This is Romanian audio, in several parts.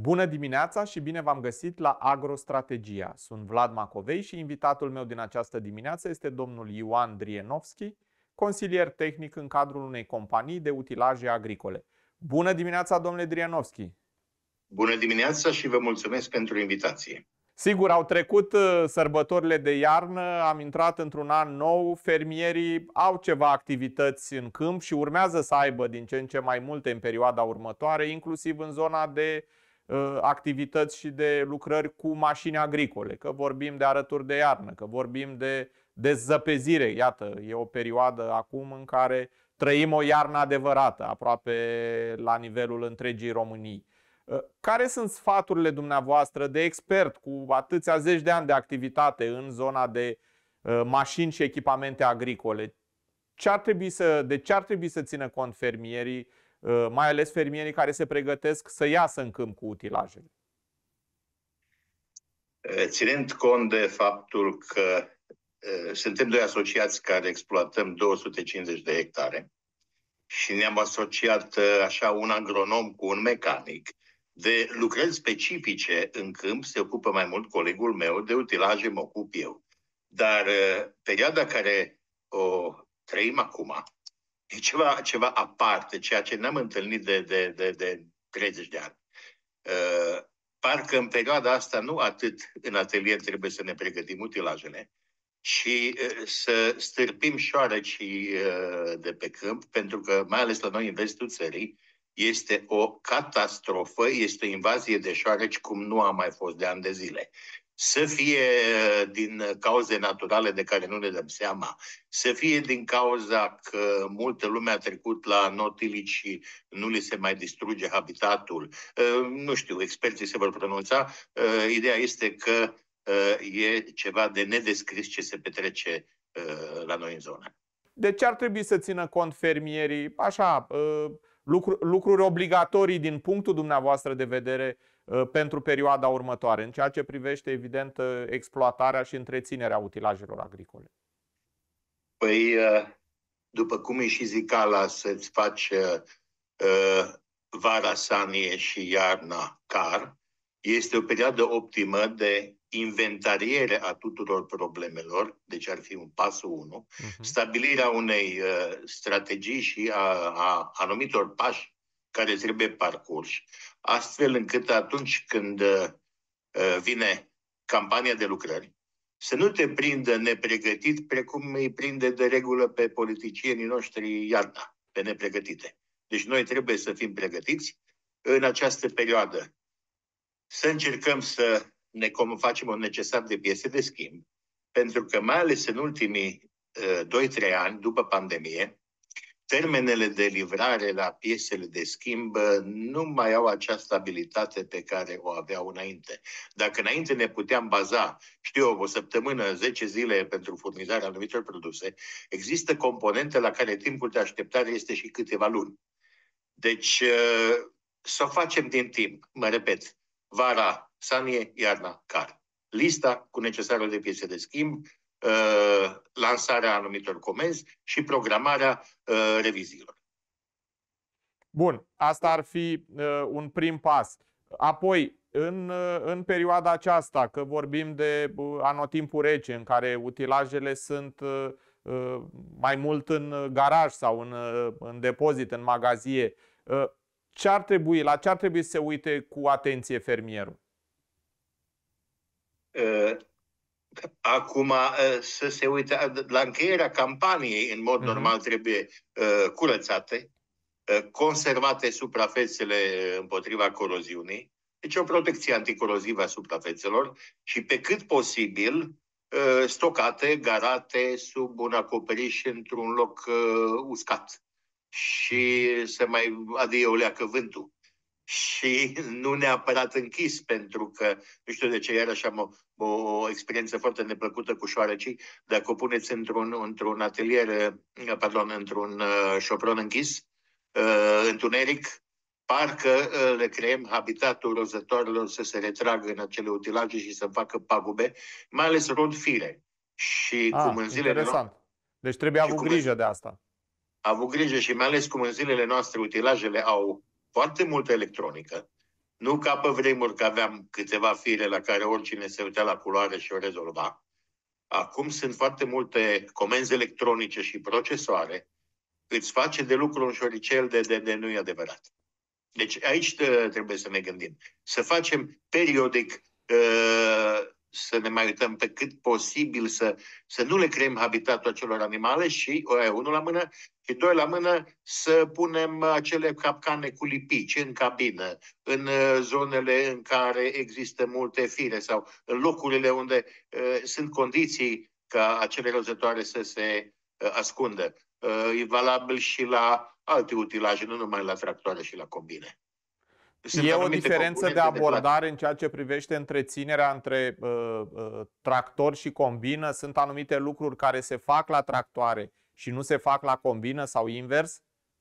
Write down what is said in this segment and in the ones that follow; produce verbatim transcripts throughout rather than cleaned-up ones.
Bună dimineața și bine v-am găsit la Agrostrategia. Sunt Vlad Macovei și invitatul meu din această dimineață este domnul Ioan Drienovski, consilier tehnic în cadrul unei companii de utilaje agricole. Bună dimineața, domnule Drienovski! Bună dimineața și vă mulțumesc pentru invitație. Sigur, au trecut sărbătorile de iarnă, am intrat într-un an nou, fermierii au ceva activități în câmp și urmează să aibă din ce în ce mai multe în perioada următoare, inclusiv în zona de uh, activități și de lucrări cu mașini agricole, că vorbim de arături de iarnă, că vorbim de dezăpezire. Iată, e o perioadă acum în care trăim o iarnă adevărată, aproape la nivelul întregii Românii. Care sunt sfaturile dumneavoastră de expert cu atâția zeci de ani de activitate în zona de uh, mașini și echipamente agricole? Ce ar trebui să, de ce ar trebui să țină cont fermierii, uh, mai ales fermierii care se pregătesc să iasă în câmp cu utilajele? Ținând cont de faptul că uh, suntem doi asociați care exploatăm două sute cincizeci de hectare și ne-am asociat uh, așa un agronom cu un mecanic, de lucrări specifice în câmp se ocupă mai mult colegul meu, de utilaje mă ocup eu. Dar uh, perioada care o trăim acum e ceva, ceva aparte, ceea ce n-am întâlnit de, de, de, de treizeci de ani. Uh, parcă în perioada asta nu atât în atelier trebuie să ne pregătim utilajele, ci uh, să stârpim șoarecii uh, de pe câmp, pentru că mai ales la noi în vestul țării, este o catastrofă, este o invazie de șoareci cum nu a mai fost de ani de zile. Să fie din cauze naturale de care nu ne dăm seama, să fie din cauza că multă lume a trecut la notilici și nu li se mai distruge habitatul. Nu știu, experții se vor pronunța. Ideea este că e ceva de nedescris ce se petrece la noi în zonă. De ce ar trebui să țină cont fermierii, așa, Lucru, lucruri obligatorii din punctul dumneavoastră de vedere uh, pentru perioada următoare, în ceea ce privește, evident, uh, exploatarea și întreținerea utilajelor agricole? Păi, uh, după cum e și zicala, să-ți faci uh, vara sanie și iarna car, este o perioadă optimă de inventariere a tuturor problemelor, deci ar fi un pasul unu, uh-huh. Stabilirea unei uh, strategii și a, a anumitor pași care trebuie parcurși, astfel încât atunci când uh, vine campania de lucrări, să nu te prindă nepregătit precum îi prinde de regulă pe politicienii noștri iarna, pe nepregătite. Deci noi trebuie să fim pregătiți în această perioadă. Să încercăm să ne facem un necesar de piese de schimb, pentru că mai ales în ultimii uh, doi trei ani, după pandemie, termenele de livrare la piesele de schimb uh, nu mai au acea stabilitate pe care o aveau înainte. Dacă înainte ne puteam baza, știu eu, o săptămână, zece zile pentru furnizarea anumitor produse, există componente la care timpul de așteptare este și câteva luni. Deci uh, să o facem din timp, mă repet, vara sanie, iarna car. Lista cu necesarul de piese de schimb, uh, lansarea anumitor comenzi și programarea uh, reviziilor. Bun, asta ar fi uh, un prim pas. Apoi, în, uh, în perioada aceasta, că vorbim de uh, anotimpul rece, în care utilajele sunt uh, uh, mai mult în garaj sau în, uh, în depozit, în magazie, uh, ce ar trebui, la ce ar trebui să se uite cu atenție fermierul? Acum să se uite, la încheierea campaniei, în mod uh-huh. normal, trebuie uh, curățate, uh, conservate suprafețele împotriva coroziunii, deci o protecție anticorozivă a suprafețelor și pe cât posibil uh, stocate, garate sub un acoperiș într-un loc uh, uscat și să mai adie o leacă vântul. Și nu neapărat închis, pentru că, nu știu de ce, iarăși am o, o experiență foarte neplăcută cu șoarecii. Dacă o puneți într-un, într-un atelier, pardon, într-un uh, șopron închis, uh, întuneric, parcă uh, le creăm habitatul rozătoarelor să se retragă în acele utilaje și să facă pagube, mai ales rod fire. Și ah, cum în zilele interesant. No deci trebuie avut grijă de asta. Avut grijă și mai ales cum în zilele noastre utilajele au foarte multă electronică, Nu ca pe vremuri că aveam câteva fire la care oricine se uita la culoare și o rezolva. Acum sunt foarte multe comenzi electronice și procesoare. Îți face de lucru un șoricel de, de, de nu e adevărat. Deci aici trebuie să ne gândim. Să facem periodic, să ne mai uităm pe cât posibil, să, să nu le creăm habitatul acelor animale și, unul la mână, și doi la mână, să punem acele capcane cu lipici în cabină, în zonele în care există multe fire sau în locurile unde uh, sunt condiții ca acele rozătoare să se uh, ascundă. Uh, e valabil și la alte utilaje, nu numai la tractoare și la combine. Sunt e o diferență de abordare de în ceea ce privește întreținerea între uh, uh, tractor și combină? Sunt anumite lucruri care se fac la tractoare și nu se fac la combină sau invers?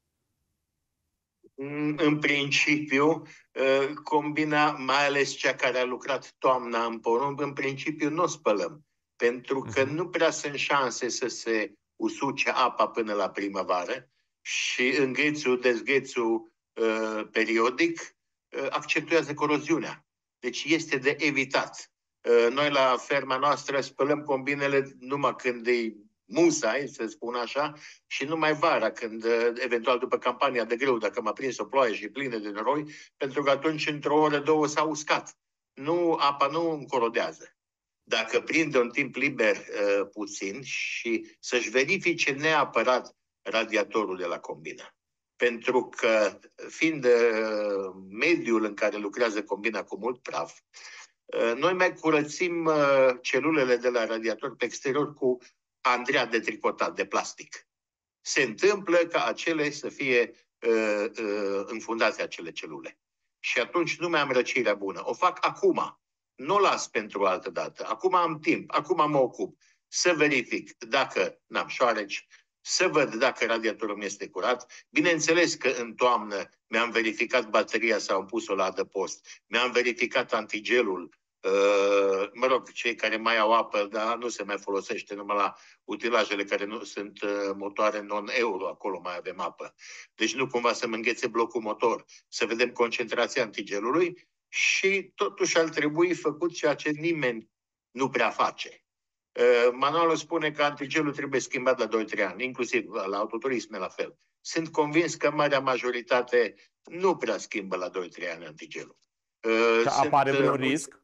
În principiu, combina, mai ales cea care a lucrat toamna în porumb, în principiu nu o spălăm. Pentru că nu prea sunt șanse să se usuce apa până la primăvară și înghețul, dezghețul uh, periodic uh, accentuează coroziunea. Deci este de evitat. Uh, noi la ferma noastră spălăm combinele numai când e musai, să spun așa, și numai vara, când, eventual după campania de grâu, dacă m-a prins o ploaie și plină de noroi, pentru că atunci într-o oră, două s-a uscat. Nu, apa nu încorodează. Dacă prinde un timp liber uh, puțin și să-și verifice neapărat radiatorul de la combină. Pentru că, fiind uh, mediul în care lucrează combina cu mult praf, uh, noi mai curățim uh, celulele de la radiator pe exterior cu andrea de tricotat, de plastic. Se întâmplă ca acele să fie uh, uh, înfundate acele celule. Și atunci nu mai am răcirea bună. O fac acum. Nu o las pentru altă dată. Acum am timp. Acum mă ocup. Să verific dacă n-am șoareci, să văd dacă radiatorul mi este curat. Bineînțeles că în toamnă mi-am verificat bateria sau am pus-o la adăpost. Mi-am verificat antigelul. Uh, mă rog, cei care mai au apă, dar nu se mai folosește numai la utilajele care nu sunt uh, motoare non-euro, acolo mai avem apă. Deci nu cumva să mă înghețe blocul motor, să vedem concentrația antigelului și totuși ar trebui făcut ceea ce nimeni nu prea face. Uh, manualul spune că antigelul trebuie schimbat la doi trei ani, inclusiv la autoturisme la fel. Sunt convins că marea majoritate nu prea schimbă la doi trei ani antigelul. Uh, apare sunt, vreun risc?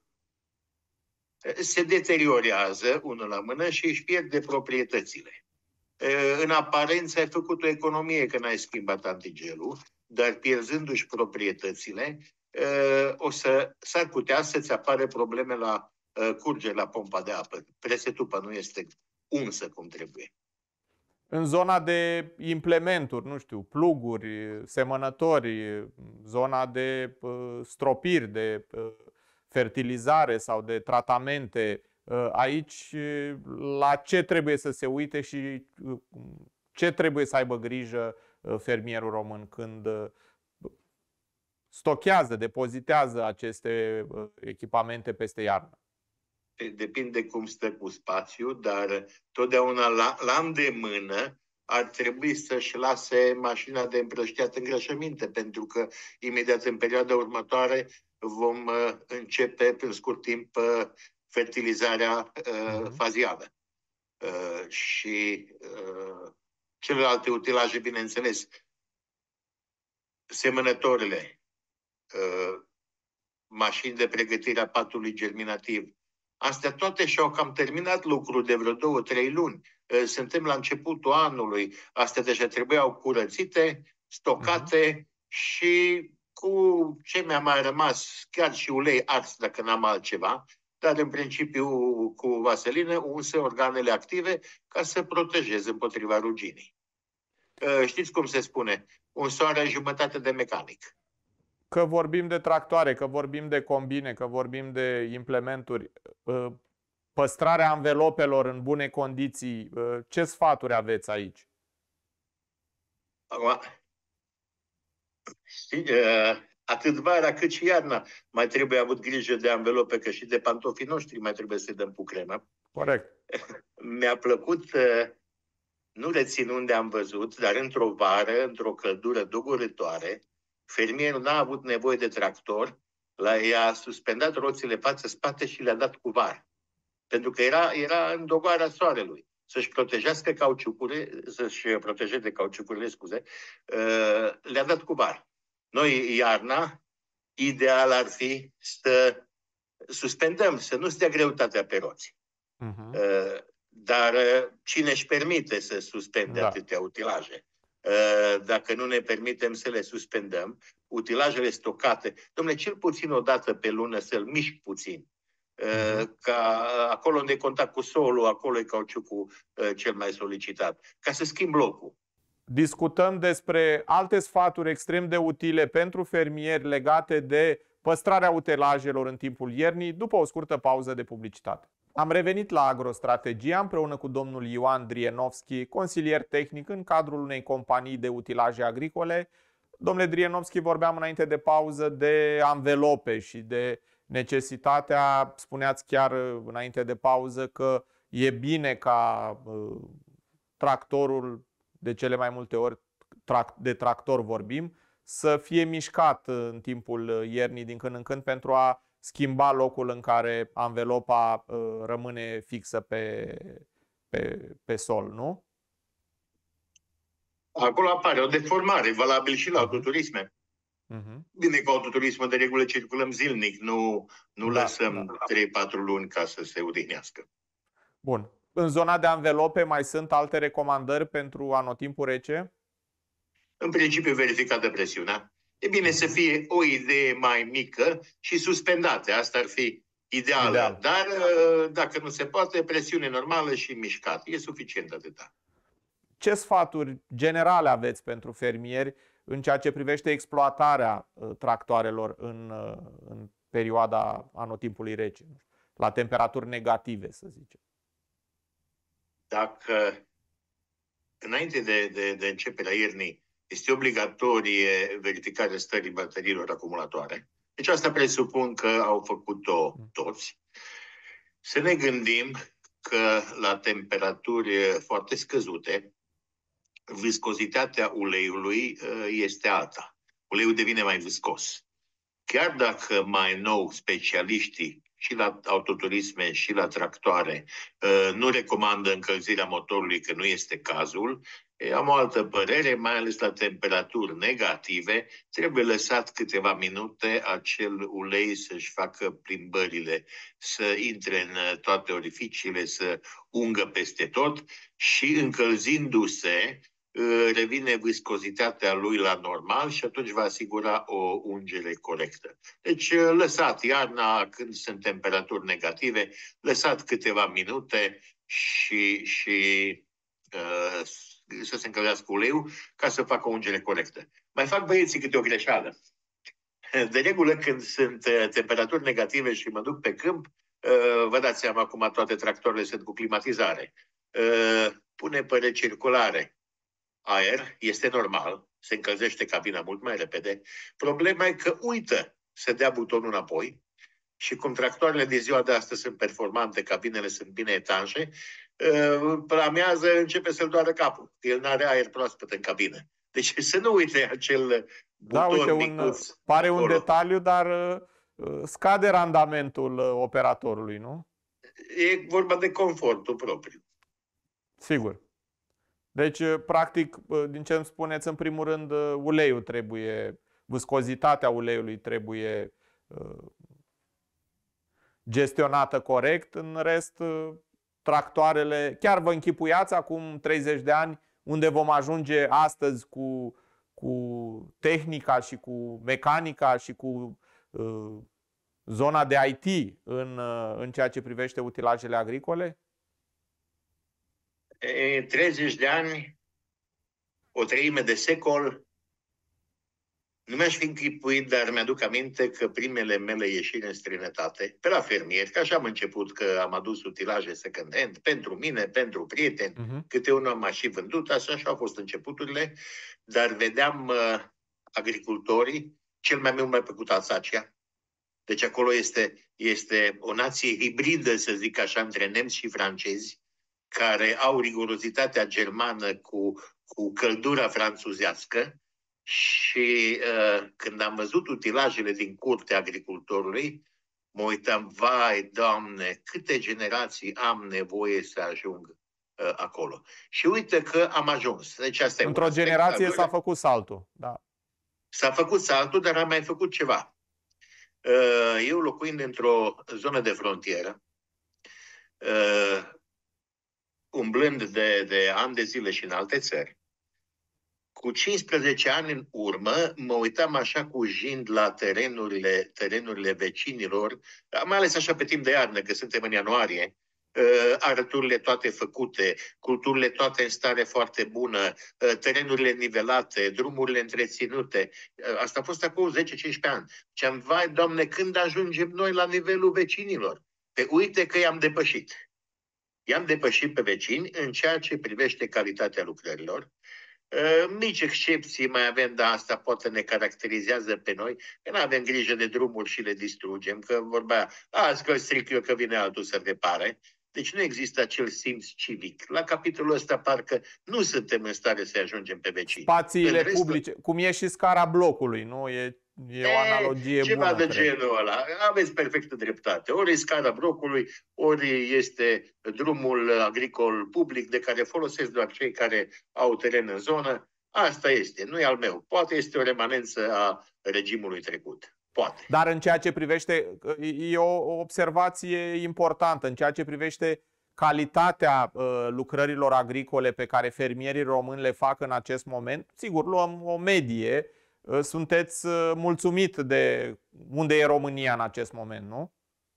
Se deteriorează unul la mână și își pierde proprietățile. În aparență ai făcut o economie că n-ai schimbat antigelul, dar pierzându-și proprietățile, o să, s-ar putea să-ți apare probleme la curgere la pompa de apă. Presetupa nu este unsă cum trebuie. În zona de implementuri, nu știu, pluguri, semănători, zona de uh, stropiri, de uh, fertilizare sau de tratamente, aici la ce trebuie să se uite și ce trebuie să aibă grijă fermierul român când stochează, depozitează aceste echipamente peste iarnă? Depinde cum stă cu spațiu, dar totdeauna la, la îndemână ar trebui să-și lase mașina de împrăștiat îngrășăminte, pentru că imediat în perioada următoare vom uh, începe în scurt timp uh, fertilizarea uh, uh-huh. fazială. Uh, și uh, celelalte utilaje, bineînțeles, semănătorile, uh, mașini de pregătire a patului germinativ, astea toate și-au cam terminat lucrul de vreo două, trei luni. Uh, suntem la începutul anului, astea deja trebuiau curățite, stocate uh-huh. și cu ce mi-a mai rămas, chiar și ulei ars dacă n-am altceva, dar în principiu cu vaselină unse organele active ca să protejeze împotriva ruginii. Știți cum se spune? Un soare jumătate de mecanic. Că vorbim de tractoare, că vorbim de combine, că vorbim de implementuri, păstrarea anvelopelor în bune condiții, ce sfaturi aveți aici? Acum, atât vara cât și iarna mai trebuie avut grijă de anvelope, că și de pantofii noștri mai trebuie să dăm cu cremă. Corect. Mi-a plăcut, nu rețin unde am văzut, dar într-o vară, într-o căldură dogorătoare, fermierul n-a avut nevoie de tractor La, i-a suspendat roțile față-spate și le-a dat cu var. Pentru că era, era în dogoarea soarelui. Să-și protejească cauciucurile, să-și protejeze cauciucurile, scuze, le-a dat cu var. Noi, iarna, ideal ar fi să suspendăm, să nu stea greutatea pe roți. Uh-huh. Dar cine își permite să suspende da. atâtea utilaje? Dacă nu ne permitem să le suspendăm, utilajele stocate, dom'le, cel puțin o dată pe lună să-l mișc puțin. Uh-huh. Ca acolo unde e contact cu solul, acolo e cauciucul cel mai solicitat. Ca să schimb locul. Discutăm despre alte sfaturi extrem de utile pentru fermieri legate de păstrarea utilajelor în timpul iernii, după o scurtă pauză de publicitate. Am revenit la Agrostrategia împreună cu domnul Ioan Drienovski, consilier tehnic în cadrul unei companii de utilaje agricole. Domnule Drienovski, vorbeam înainte de pauză de anvelope și de necesitatea, spuneați chiar înainte de pauză, că e bine ca uh, tractorul, de cele mai multe ori de tractor vorbim, să fie mișcat în timpul iernii din când în când pentru a schimba locul în care anvelopa uh, rămâne fixă pe, pe, pe sol, nu? Acolo apare o deformare, valabil și la autoturisme. Uh-huh. Bine că autoturismul de regulă circulăm zilnic, nu, nu da, lăsăm da. trei patru luni ca să se odihnească. Bun. În zona de anvelope mai sunt alte recomandări pentru anotimpul rece? În principiu verificată presiunea. E bine să fie o idee mai mică și suspendate. Asta ar fi ideală. Ideal. Dar dacă nu se poate, presiune normală și mișcat. E suficient atâta. Ce sfaturi generale aveți pentru fermieri în ceea ce privește exploatarea tractoarelor în, în perioada anotimpului rece? La temperaturi negative, să zicem. Dacă înainte de, de, de începerea iernii este obligatorie verificarea stării bateriilor acumulatoare, deci asta presupun că au făcut-o toți, să ne gândim că la temperaturi foarte scăzute, viscozitatea uleiului este alta. Uleiul devine mai viscos. Chiar dacă mai nou specialiștii și la autoturisme și la tractoare nu recomandă încălzirea motorului, că nu este cazul, am o altă părere, mai ales la temperaturi negative, trebuie lăsat câteva minute acel ulei să-și facă plimbările, să intre în toate orificiile, să ungă peste tot și încălzindu-se, revine viscozitatea lui la normal și atunci va asigura o ungere corectă. Deci lăsat iarna, când sunt temperaturi negative, lăsat câteva minute și, și uh, să se încălzească uleiul ca să facă o ungere corectă. Mai fac băieții câte o greșeală. De regulă, când sunt temperaturi negative și mă duc pe câmp, uh, vă dați seama acum toate tractoarele sunt cu climatizare. Uh, pune pe recirculare aer, este normal, se încălzește cabina mult mai repede. Problema e că uită să dea butonul înapoi și cum tractoarele de ziua de astăzi sunt performante, cabinele sunt bine etanșe, plamează, începe să-l doară capul. El n-are aer proaspăt în cabină. Deci să nu uite acel buton. Da, uite, un, pare acolo. Un detaliu, dar uh, scade randamentul uh, operatorului, nu? E vorba de confortul propriu. Sigur. Deci, practic, din ce îmi spuneți, în primul rând, uleiul trebuie, viscozitatea uleiului trebuie gestionată corect. În rest, tractoarele, chiar vă închipuiați acum treizeci de ani unde vom ajunge astăzi cu, cu tehnica și cu mecanica și cu uh, zona de I T în, uh, în ceea ce privește utilajele agricole? treizeci de ani, o treime de secol, nu mi-aș fi închipuit, dar mi-aduc aminte că primele mele ieșiri în străinătate, pe la fermieri, că așa am început, că am adus utilaje second hand, pentru mine, pentru prieteni, uh-huh. câte unul am și vândut, așa, așa au fost începuturile, dar vedeam uh, agricultorii, cel mai mult mai plăcut Alsacia. Deci acolo este, este o nație hibridă, să zic așa, între nemți și francezi, care au rigurozitatea germană cu, cu căldura franțuzească Și uh, când am văzut utilajele din curtea agricultorului, mă uitam, vai, Doamne, câte generații am nevoie să ajung uh, acolo. Și uite că am ajuns. Deci asta Într-o generație s-a făcut saltul. Da. S-a făcut saltul, dar am mai făcut ceva. Uh, eu locuind într-o zonă de frontieră, uh, umblând de, de ani de zile și în alte țări, cu cincisprezece ani în urmă, mă uitam așa cu jind la terenurile, terenurile vecinilor, mai ales așa pe timp de iarnă, că suntem în ianuarie, arăturile toate făcute, culturile toate în stare foarte bună, terenurile nivelate, drumurile întreținute. Asta a fost acum zece cincisprezece ani. Și am, vai, Doamne, când ajungem noi la nivelul vecinilor? Pe uite că i-am depășit. I-am depășit pe vecini în ceea ce privește calitatea lucrărilor. Mici excepții mai avem, dar asta poate ne caracterizează pe noi, că nu avem grijă de drumuri și le distrugem, că vorba, azi că stric eu, că vine altul să repare. Deci nu există acel simț civic. La capitolul ăsta parcă nu suntem în stare să ajungem pe vecini. Spațiile restul... publice, cum e și scara blocului, nu? E, e o analogie ceva bună. Ceva de cred. genul ăla. Aveți perfectă dreptate. Ori e scara blocului, ori este drumul agricol public de care folosesc doar cei care au teren în zonă. Asta este, nu e al meu. Poate este o remanență a regimului trecut. Poate. Dar în ceea ce privește, e o observație importantă, în ceea ce privește calitatea uh, lucrărilor agricole pe care fermierii români le fac în acest moment, sigur, luăm o medie, uh, sunteți uh, mulțumit de unde e România în acest moment, nu?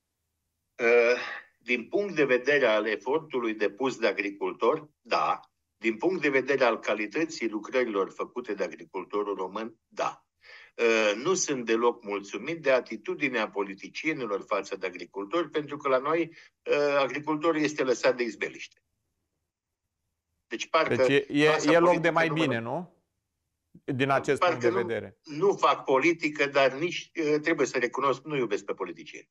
Uh, din punct de vedere al efortului depus de agricultor, da. Din punct de vedere al calității lucrărilor făcute de agricultorul român, da. Nu sunt deloc mulțumit de atitudinea politicienilor față de agricultori, pentru că la noi agricultorul este lăsat de izbeliște. Deci, parcă deci e, e, e loc de mai bine, nu? Din acest punct de vedere. Nu, nu fac politică, dar nici, trebuie să recunosc, nu iubesc pe politicieni.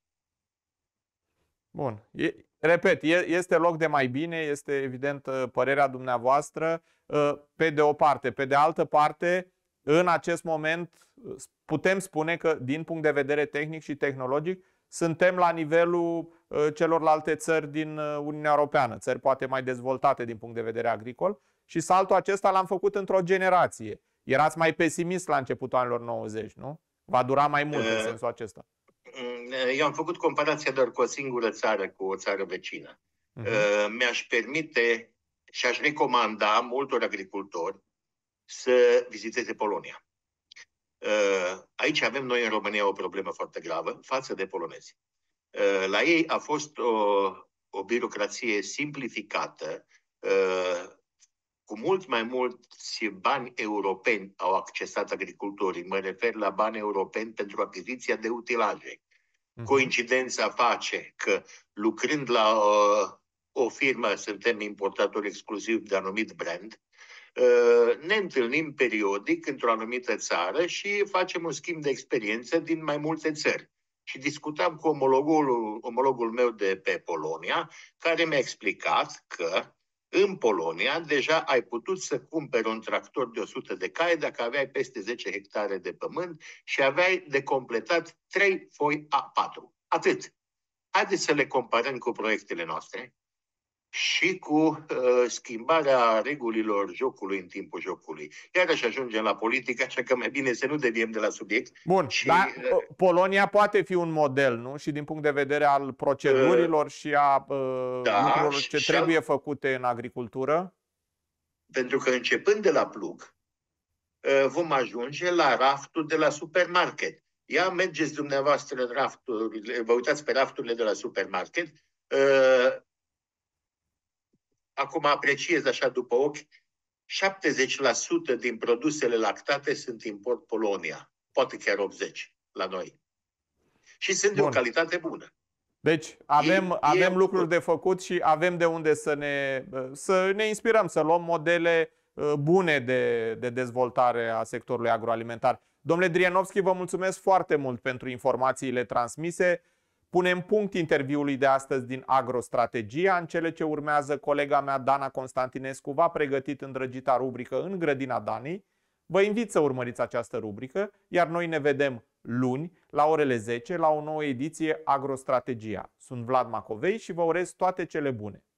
Bun. E, repet, e, este loc de mai bine, este evident părerea dumneavoastră, pe de o parte. Pe de altă parte, în acest moment putem spune că din punct de vedere tehnic și tehnologic suntem la nivelul celorlalte țări din Uniunea Europeană, țări poate mai dezvoltate din punct de vedere agricol, și saltul acesta l-am făcut într-o generație. Erați mai pesimist la începutul anilor nouăzeci, nu? Va dura mai mult în sensul acesta. Eu am făcut comparația doar cu o singură țară, cu o țară vecină. Uh-huh. Mi-aș permite și aș recomanda multor agricultori să viziteze Polonia. Aici avem noi în România o problemă foarte gravă față de polonezi. La ei a fost o, o birocrație simplificată, cu mult mai mulți bani europeni au accesat agricultorii. Mă refer la bani europeni pentru achiziția de utilaje. Coincidența face că lucrând la o, o firmă, suntem importatori exclusiv de anumit brand, ne întâlnim periodic într-o anumită țară și facem un schimb de experiență din mai multe țări. Și discutam cu omologul, omologul meu de pe Polonia, care mi-a explicat că în Polonia deja ai putut să cumperi un tractor de o sută de cai dacă aveai peste zece hectare de pământ și aveai de completat trei foi A patru. Atât. Haideți să le comparăm cu proiectele noastre și cu uh, schimbarea regulilor jocului în timpul jocului. Iarăși ajungem la politică, așa că mai bine să nu deviem de la subiect. Bun, și, dar uh, Polonia poate fi un model, nu? Și din punct de vedere al procedurilor uh, și a uh, da, lucrurilor ce și trebuie al... făcute în agricultură? Pentru că începând de la plug, uh, vom ajunge la raftul de la supermarket. Ia mergeți dumneavoastră în rafturile, vă uitați pe rafturile de la supermarket, uh, acum apreciez așa după ochi, șaptezeci la sută din produsele lactate sunt import Polonia. Poate chiar optzeci la sută la noi. Și sunt Bun. de o calitate bună. Deci avem, e, avem e lucruri de făcut și avem de unde să ne, să ne inspirăm, să luăm modele bune de, de dezvoltare a sectorului agroalimentar. Domnule Drienovski, vă mulțumesc foarte mult pentru informațiile transmise. Punem punct interviului de astăzi din Agrostrategia. În cele ce urmează, colega mea Dana Constantinescu v-a pregătit îndrăgita rubrică În grădina Danei. Vă invit să urmăriți această rubrică, iar noi ne vedem luni la orele zece la o nouă ediție Agrostrategia. Sunt Vlad Macovei și vă urez toate cele bune.